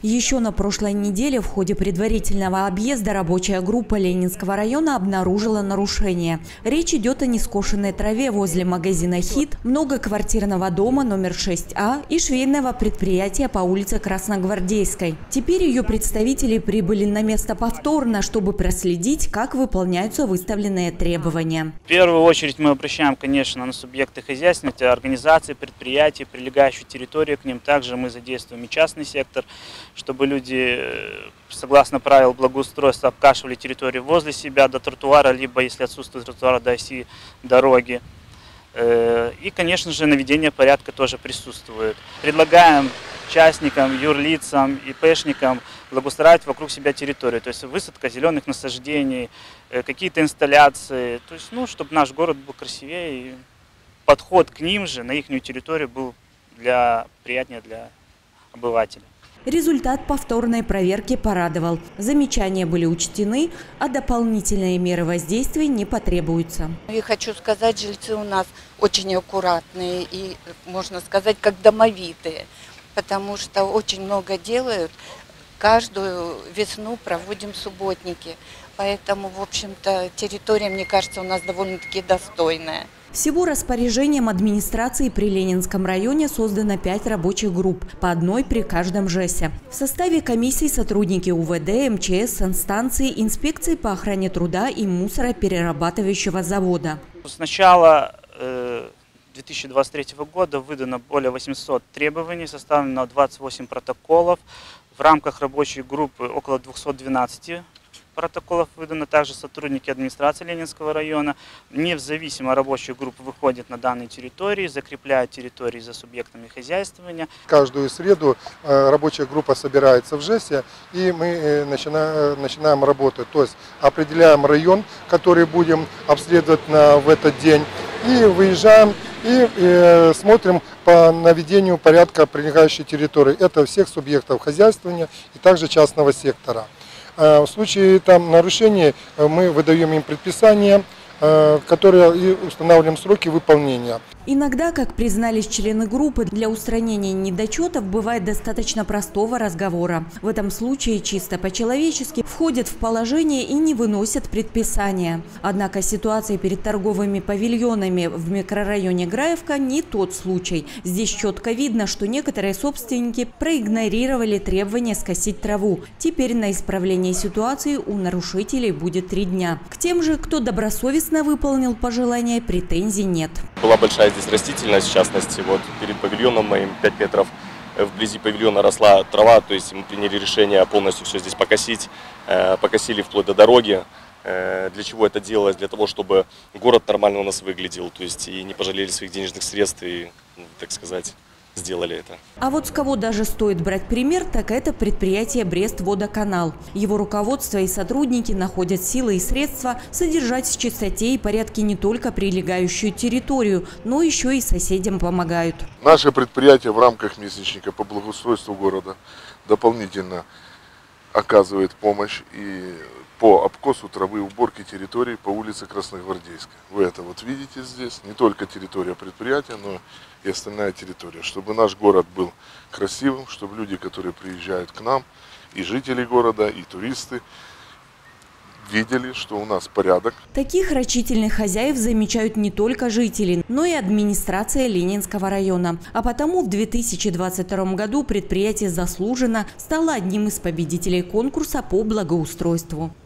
Еще на прошлой неделе в ходе предварительного объезда рабочая группа Ленинского района обнаружила нарушение. Речь идет о нескошенной траве возле магазина «Хит», многоквартирного дома номер 6А и швейного предприятия по улице Красногвардейской. Теперь ее представители прибыли на место повторно, чтобы проследить, как выполняются выставленные требования. В первую очередь мы обращаем, конечно, на субъекты хозяйственности, организации, предприятия, прилегающую территорию к ним. Также мы задействуем и частный сектор, чтобы люди, согласно правил благоустройства, обкашивали территорию возле себя до тротуара, либо, если отсутствует тротуара, до оси дороги. И, конечно же, наведение порядка тоже присутствует. Предлагаем частникам, юрлицам, ИПшникам благоустраивать вокруг себя территорию. То есть высадка зеленых насаждений, какие-то инсталляции. То есть, чтобы наш город был красивее и подход к ним же, на их территорию, был приятнее для обывателя. Результат повторной проверки порадовал. Замечания были учтены, а дополнительные меры воздействия не потребуются. И хочу сказать, жильцы у нас очень аккуратные и, можно сказать, как домовитые, потому что очень много делают. Каждую весну проводим субботники, поэтому, в общем-то, территория, мне кажется, у нас довольно-таки достойная. Всего распоряжением администрации при Ленинском районе создано 5 рабочих групп, по одной при каждом ЖЭСе. В составе комиссий сотрудники УВД, МЧС, санстанции, инспекции по охране труда и мусороперерабатывающего завода. С начала 2023 года выдано более 800 требований, составлено 28 протоколов. В рамках рабочей группы около 212 протоколов выдано. Также сотрудники администрации Ленинского района независимо рабочая группа выходит на данные территории, закрепляет территории за субъектами хозяйствования. Каждую среду рабочая группа собирается в ЖЭСе, и мы начинаем работать. То есть определяем район, который будем обследовать в этот день, и выезжаем и смотрим по наведению порядка прилегающей территории. Это всех субъектов хозяйствования и также частного сектора. В случае нарушений мы выдаем им предписания, которые и устанавливаем сроки выполнения. Иногда, как признались члены группы, для устранения недочетов бывает достаточно простого разговора. В этом случае чисто по-человечески входят в положение и не выносят предписания. Однако ситуация перед торговыми павильонами в микрорайоне Граевка не тот случай. Здесь четко видно, что некоторые собственники проигнорировали требования скосить траву. Теперь на исправление ситуации у нарушителей будет 3 дня. К тем же, кто добросовестно выполнил пожелания, претензий нет. Была большая здесь растительность, в частности, вот перед павильоном моим 5 метров вблизи павильона росла трава, то есть мы приняли решение полностью все здесь покосить, покосили вплоть до дороги. Для чего это делалось? Для того, чтобы город нормально у нас выглядел, то есть и не пожалели своих денежных средств и, так сказать, сделали это. А вот с кого даже стоит брать пример, так это предприятие «Брест-Водоканал». Его руководство и сотрудники находят силы и средства содержать в чистоте и порядке не только прилегающую территорию, но еще и соседям помогают. Наше предприятие в рамках месячника по благоустройству города дополнительно оказывает помощь и по обкосу травы, уборке территории по улице Красногвардейской. Вы это вот видите здесь, не только территория предприятия, но и остальная территория. Чтобы наш город был красивым, чтобы люди, которые приезжают к нам, и жители города, и туристы, видели, что у нас порядок. Таких рачительных хозяев замечают не только жители, но и администрация Ленинского района. А потому в 2022 году предприятие заслуженно стало одним из победителей конкурса по благоустройству.